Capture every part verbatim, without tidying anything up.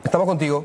Estamos contigo.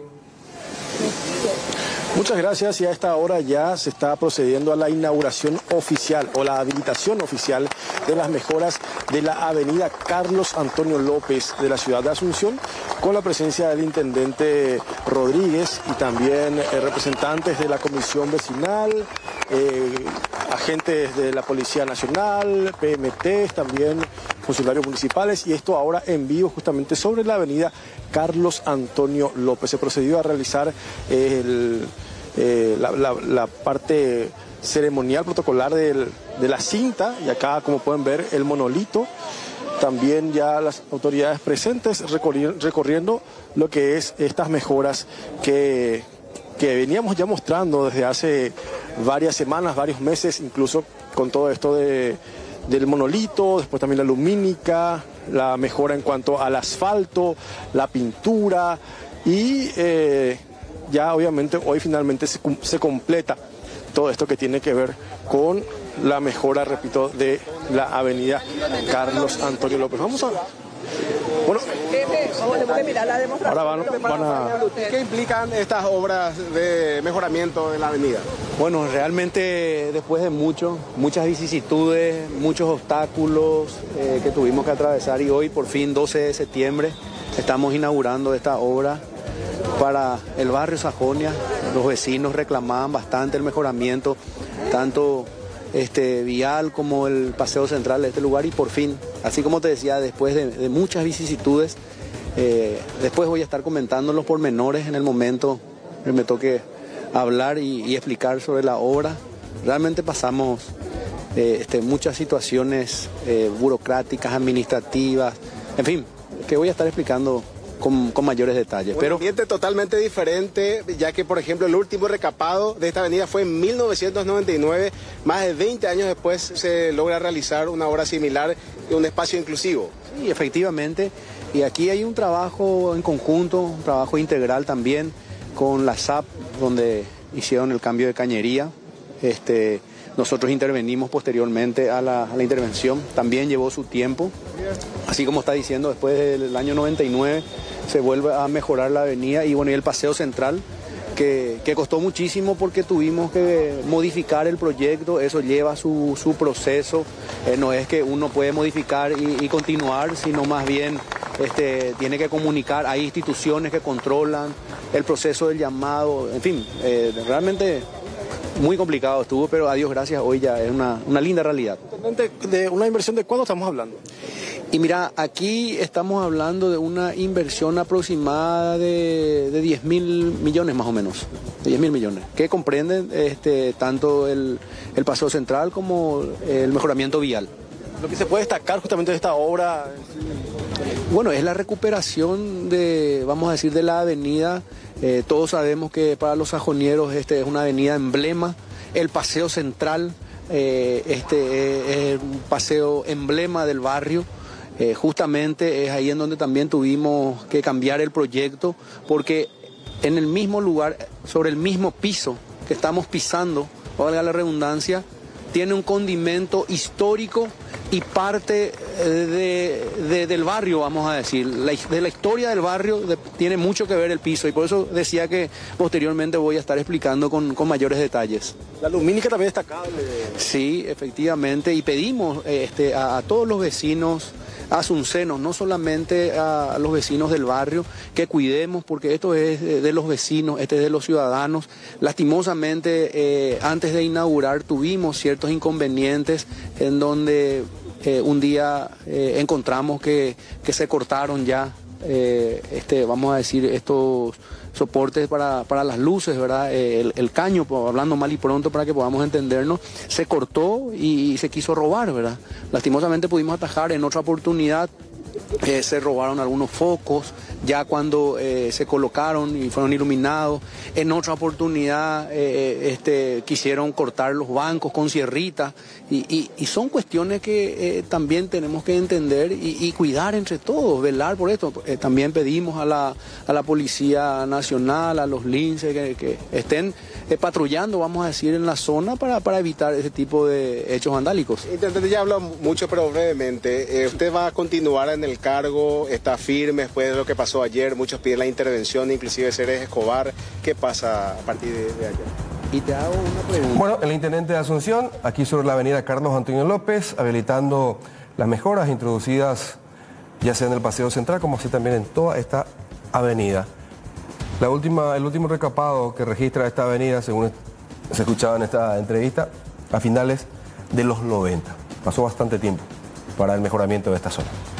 Muchas gracias, y a esta hora ya se está procediendo a la inauguración oficial o la habilitación oficial de las mejoras de la avenida Carlos Antonio López de la ciudad de Asunción, con la presencia del intendente Rodríguez y también eh, representantes de la comisión vecinal, eh, agentes de la Policía Nacional, P M T, también funcionarios municipales, y esto ahora en vivo justamente sobre la avenida Carlos Antonio López. Se procedió a realizar el, eh, la, la, la parte ceremonial protocolar del, de la cinta, y acá, como pueden ver, el monolito. También ya las autoridades presentes recorri recorriendo lo que es estas mejoras que, que veníamos ya mostrando desde hace varias semanas, varios meses, incluso con todo esto de, del monolito, después también la lumínica, la mejora en cuanto al asfalto, la pintura, y eh, ya obviamente hoy finalmente se, se completa todo esto que tiene que ver con la mejora, repito, de la avenida Carlos Antonio López. Vamos a... Bueno, ahora van, van a... ¿Qué implican estas obras de mejoramiento de la avenida? Bueno, realmente después de mucho, muchas vicisitudes, muchos obstáculos eh, que tuvimos que atravesar, y hoy por fin, doce de septiembre, estamos inaugurando esta obra para el barrio Sajonia. Los vecinos reclamaban bastante el mejoramiento, tanto este, vial como el paseo central de este lugar, y por fin, así como te decía, después de, de muchas vicisitudes, eh, después voy a estar comentando los pormenores en el momento que me toque hablar y, y explicar sobre la obra. Realmente pasamos eh, este, muchas situaciones eh, burocráticas, administrativas, en fin, que voy a estar explicando Con, con mayores detalles. Un pero ambiente totalmente diferente, ya que, por ejemplo, el último recapado de esta avenida fue en mil novecientos noventa y nueve, más de veinte años después se logra realizar una obra similar y un espacio inclusivo. Sí, efectivamente, y aquí hay un trabajo en conjunto, un trabajo integral también con la S A P, donde hicieron el cambio de cañería. Este, nosotros intervenimos posteriormente a la, a la intervención, también llevó su tiempo, así como está diciendo, después del año noventa y nueve se vuelve a mejorar la avenida, y bueno, y el paseo central, que, que costó muchísimo porque tuvimos que modificar el proyecto. Eso lleva su, su proceso, eh, no es que uno puede modificar y, y continuar, sino más bien este, tiene que comunicar, hay instituciones que controlan el proceso del llamado, en fin, eh, realmente muy complicado estuvo, pero a Dios gracias, hoy ya es una, una linda realidad. ¿De una inversión de cuándo estamos hablando? Y mira, aquí estamos hablando de una inversión aproximada de, de diez mil millones más o menos, de diez mil millones, que comprenden este, tanto el, el paseo central como el mejoramiento vial. Lo que se puede destacar justamente de esta obra... Bueno, es la recuperación de, vamos a decir, de la avenida. Eh, todos sabemos que para los sajonieros este es una avenida emblema. El paseo central eh, este eh, es un paseo emblema del barrio. Eh, justamente es ahí en donde también tuvimos que cambiar el proyecto, porque en el mismo lugar, sobre el mismo piso que estamos pisando, valga la redundancia, tiene un condimento histórico y parte de, de, del barrio, vamos a decir, la, de la historia del barrio de, tiene mucho que ver el piso, y por eso decía que posteriormente voy a estar explicando con, con mayores detalles. La lumínica también es destacable. Sí, efectivamente, y pedimos este, a, a todos los vecinos asuncenos, no solamente a los vecinos del barrio, que cuidemos, porque esto es de los vecinos, este es de los ciudadanos. Lastimosamente, eh, antes de inaugurar tuvimos ciertos inconvenientes en donde eh, un día eh, encontramos que, que se cortaron ya, eh, este, vamos a decir, estos soportes para, para las luces, ¿verdad? Eh, el, el caño, hablando mal y pronto para que podamos entendernos, se cortó y, y se quiso robar, ¿verdad? Lastimosamente pudimos atajar en otra oportunidad. Eh, se robaron algunos focos ya cuando eh, se colocaron y fueron iluminados. En otra oportunidad eh, este, quisieron cortar los bancos con sierrita, y, y, y son cuestiones que eh, también tenemos que entender y, y cuidar entre todos, velar por esto. Eh, también pedimos a la, a la Policía Nacional, a los linces que, que estén eh, patrullando, vamos a decir, en la zona para, para evitar ese tipo de hechos vandálicos. Intendente, ya habló mucho, pero brevemente, eh, ¿usted va a continuar en el descargo, está firme después de lo que pasó ayer. Muchos piden la intervención, inclusive Ceres Escobar. ¿Qué pasa a partir de, de ayer? Y te hago una pregunta. Bueno, el intendente de Asunción, aquí sobre la avenida Carlos Antonio López, habilitando las mejoras introducidas ya sea en el Paseo Central como así también en toda esta avenida. La última, el último recapado que registra esta avenida, según se escuchaba en esta entrevista, a finales de los noventa. Pasó bastante tiempo para el mejoramiento de esta zona.